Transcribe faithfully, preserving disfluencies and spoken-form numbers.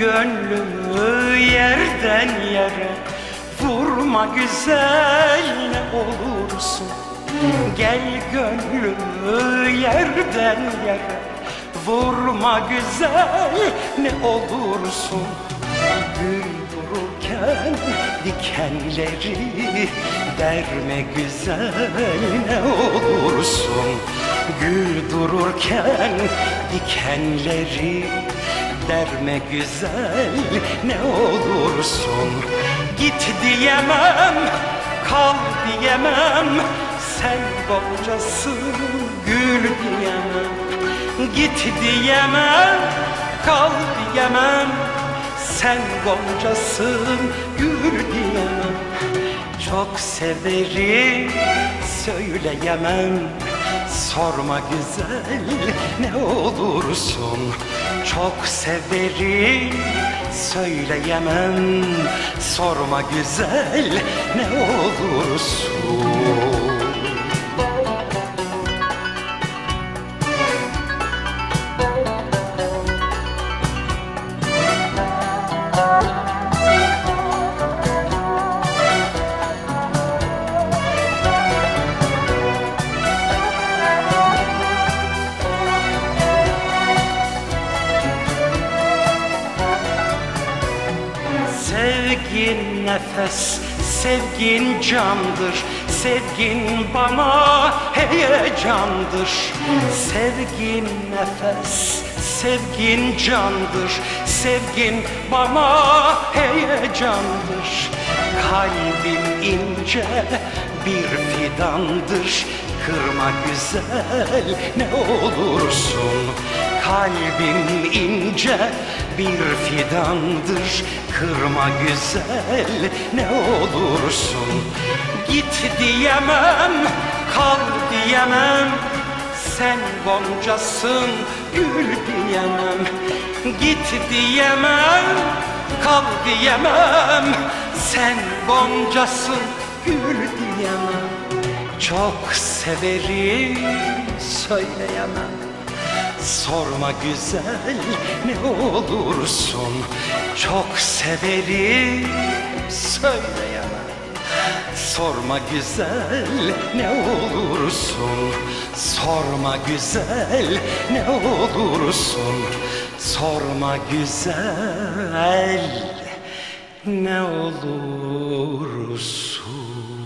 gönlümü yerden yere vurma güzel ne olursun. Gel gönlümü yerden yere vurma güzel ne olursun. Gül dururken dikenleri derme güzel ne olursun. Gül dururken dikenleri derme güzel ne olursun. Git diyemem, kal diyemem, sen goncasın gül diyemem. Git diyemem, kal diyemem, sen goncasın gül diyemem. Çok severim söyleyemem, sorma güzel ne olursun. Çok severim söyleyemem, sorma güzel ne olursun. Sevgin nefes, sevgin candır, sevgin bana heyecandır. Sevgin nefes, sevgin candır, sevgin bana heyecandır. Kalbim ince bir fidandır, kırma güzel ne olursun. Kalbim ince bir fidandır, kırma güzel ne olursun. Git diyemem, kal diyemem, sen goncasın gül diyemem. Git diyemem, kal diyemem, sen goncasın gül diyemem. Çok severim söyleyemem, sorma güzel ne olursun. Çok severim söyleyemem, sorma güzel ne olursun. Sorma güzel ne olursun. Sorma güzel ne olursun.